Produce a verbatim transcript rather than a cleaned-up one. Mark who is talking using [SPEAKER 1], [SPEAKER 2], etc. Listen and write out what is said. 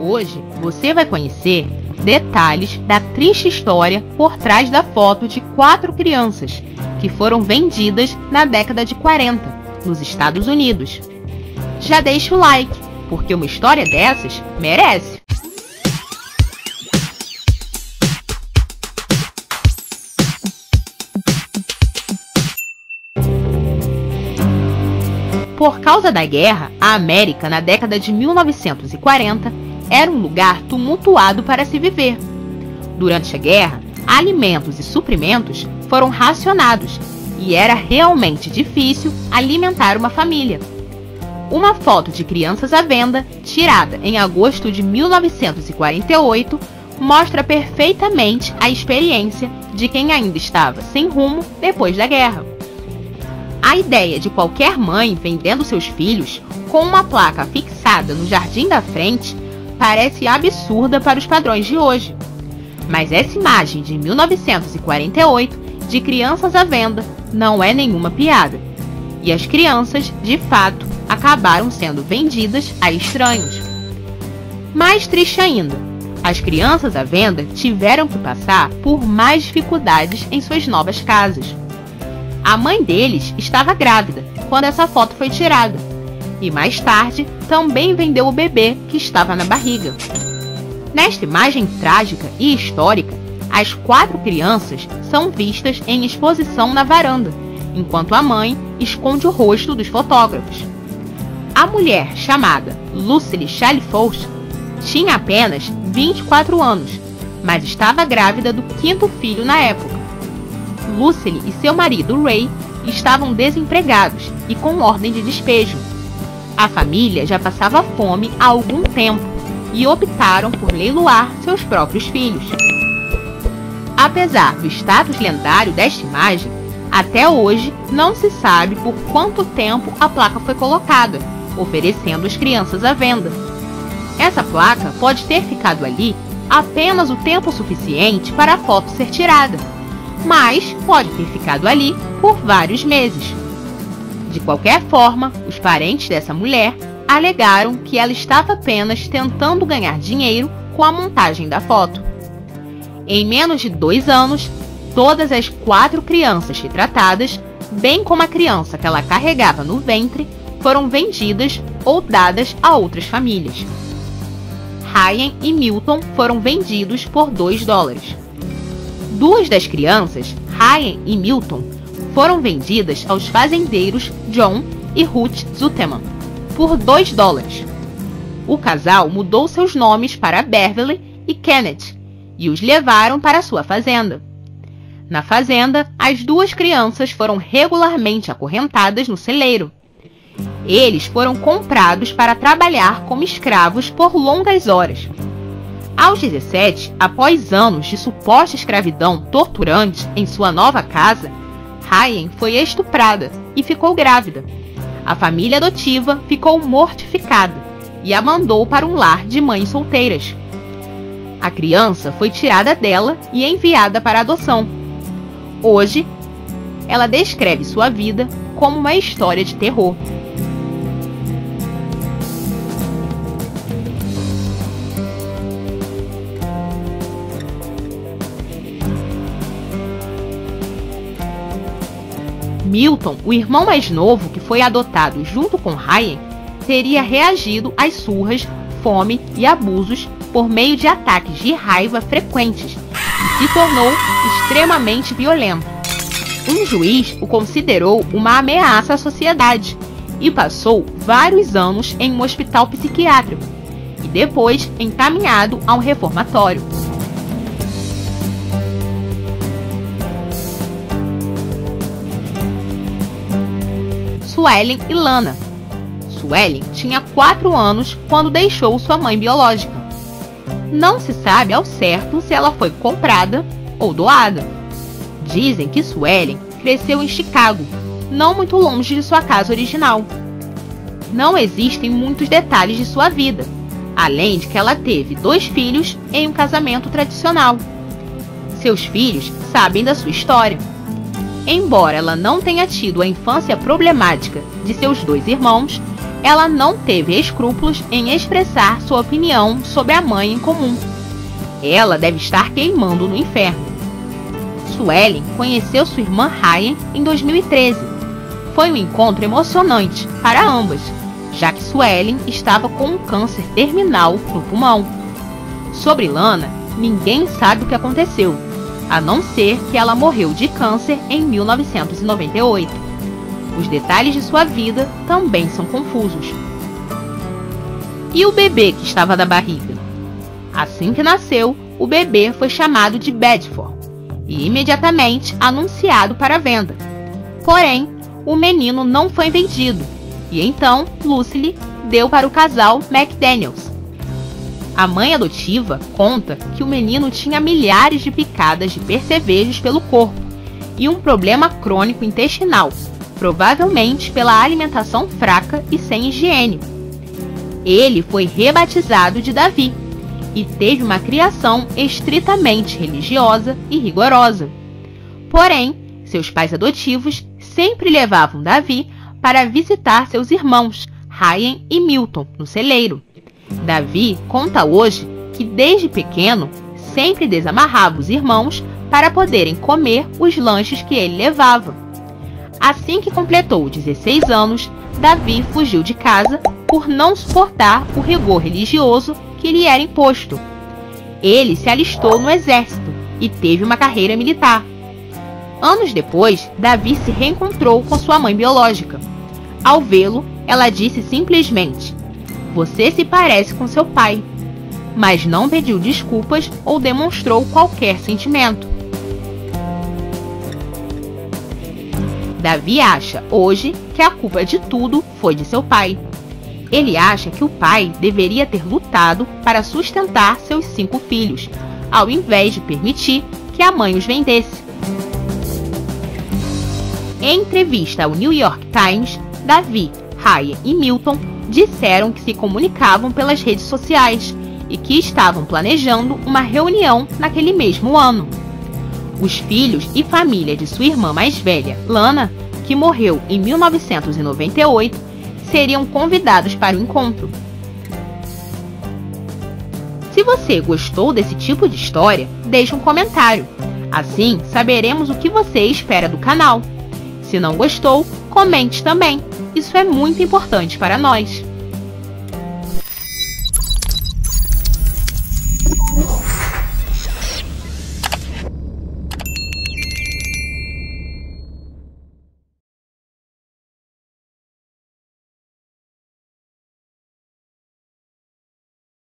[SPEAKER 1] Hoje você vai conhecer detalhes da triste história por trás da foto de quatro crianças que foram vendidas na década de quarenta, nos Estados Unidos. Já deixa o like, porque uma história dessas merece! Por causa da guerra, a América, na década de mil novecentos e quarenta, era um lugar tumultuado para se viver. Durante a guerra, alimentos e suprimentos foram racionados e era realmente difícil alimentar uma família. Uma foto de crianças à venda, tirada em agosto de mil novecentos e quarenta e oito, mostra perfeitamente a experiência de quem ainda estava sem rumo depois da guerra. A ideia de qualquer mãe vendendo seus filhos com uma placa fixada no jardim da frente parece absurda para os padrões de hoje. Mas essa imagem de mil novecentos e quarenta e oito de crianças à venda não é nenhuma piada. E as crianças, de fato, acabaram sendo vendidas a estranhos. Mais triste ainda, as crianças à venda tiveram que passar por mais dificuldades em suas novas casas. A mãe deles estava grávida quando essa foto foi tirada, e mais tarde também vendeu o bebê que estava na barriga. Nesta imagem trágica e histórica, as quatro crianças são vistas em exposição na varanda, enquanto a mãe esconde o rosto dos fotógrafos. A mulher, chamada Lucille Chalifox, tinha apenas vinte e quatro anos, mas estava grávida do quinto filho na época. Lucille e seu marido Ray estavam desempregados e com ordem de despejo. A família já passava fome há algum tempo e optaram por leiloar seus próprios filhos. Apesar do status lendário desta imagem, até hoje não se sabe por quanto tempo a placa foi colocada, oferecendo as crianças à venda. Essa placa pode ter ficado ali apenas o tempo suficiente para a foto ser tirada, mas pode ter ficado ali por vários meses. De qualquer forma, os parentes dessa mulher alegaram que ela estava apenas tentando ganhar dinheiro com a montagem da foto. Em menos de dois anos, todas as quatro crianças retratadas, bem como a criança que ela carregava no ventre, foram vendidas ou dadas a outras famílias. Ryan e Milton foram vendidos por dois dólares. Duas das crianças, Ryan e Milton, foram vendidas aos fazendeiros John e Ruth Zuteman por dois dólares. O casal mudou seus nomes para Beverly e Kenneth e os levaram para sua fazenda. Na fazenda, as duas crianças foram regularmente acorrentadas no celeiro. Eles foram comprados para trabalhar como escravos por longas horas. Aos dezessete, após anos de suposta escravidão torturante em sua nova casa, Ryan foi estuprada e ficou grávida. A família adotiva ficou mortificada e a mandou para um lar de mães solteiras. A criança foi tirada dela e enviada para adoção. Hoje, ela descreve sua vida como uma história de terror. Milton, o irmão mais novo que foi adotado junto com Ryan, teria reagido às surras, fome e abusos por meio de ataques de raiva frequentes e se tornou extremamente violento. Um juiz o considerou uma ameaça à sociedade e passou vários anos em um hospital psiquiátrico e depois encaminhado a um reformatório. Suellen e Lana. Suellen tinha quatro anos quando deixou sua mãe biológica. Não se sabe ao certo se ela foi comprada ou doada. Dizem que Suellen cresceu em Chicago, não muito longe de sua casa original. Não existem muitos detalhes de sua vida, além de que ela teve dois filhos em um casamento tradicional. Seus filhos sabem da sua história. Embora ela não tenha tido a infância problemática de seus dois irmãos, ela não teve escrúpulos em expressar sua opinião sobre a mãe em comum. Ela deve estar queimando no inferno. Suelen conheceu sua irmã Ryan em dois mil e treze. Foi um encontro emocionante para ambas, já que Suelen estava com um câncer terminal no pulmão. Sobre Lana, ninguém sabe o que aconteceu, a não ser que ela morreu de câncer em mil novecentos e noventa e oito. Os detalhes de sua vida também são confusos. E o bebê que estava na barriga? Assim que nasceu, o bebê foi chamado de Bedford e imediatamente anunciado para venda. Porém, o menino não foi vendido, e então Lucille deu para o casal McDaniels. A mãe adotiva conta que o menino tinha milhares de picadas de percevejos pelo corpo e um problema crônico intestinal, provavelmente pela alimentação fraca e sem higiene. Ele foi rebatizado de Davi e teve uma criação estritamente religiosa e rigorosa. Porém, seus pais adotivos sempre levavam Davi para visitar seus irmãos, Ryan e Milton, no celeiro. Davi conta hoje que desde pequeno sempre desamarrava os irmãos para poderem comer os lanches que ele levava. Assim que completou dezesseis anos, Davi fugiu de casa por não suportar o rigor religioso que lhe era imposto. Ele se alistou no exército e teve uma carreira militar. Anos depois, Davi se reencontrou com sua mãe biológica. Ao vê-lo, ela disse simplesmente: "Você se parece com seu pai", mas não pediu desculpas ou demonstrou qualquer sentimento. Davi acha, hoje, que a culpa de tudo foi de seu pai. Ele acha que o pai deveria ter lutado para sustentar seus cinco filhos, ao invés de permitir que a mãe os vendesse. Em entrevista ao New York Times, Davi, Ryan e Milton disseram que se comunicavam pelas redes sociais e que estavam planejando uma reunião naquele mesmo ano. Os filhos e família de sua irmã mais velha, Lana, que morreu em mil novecentos e noventa e oito, seriam convidados para o encontro. Se você gostou desse tipo de história, deixe um comentário. Assim, saberemos o que você espera do canal. Se não gostou, comente também. Isso é muito importante para nós.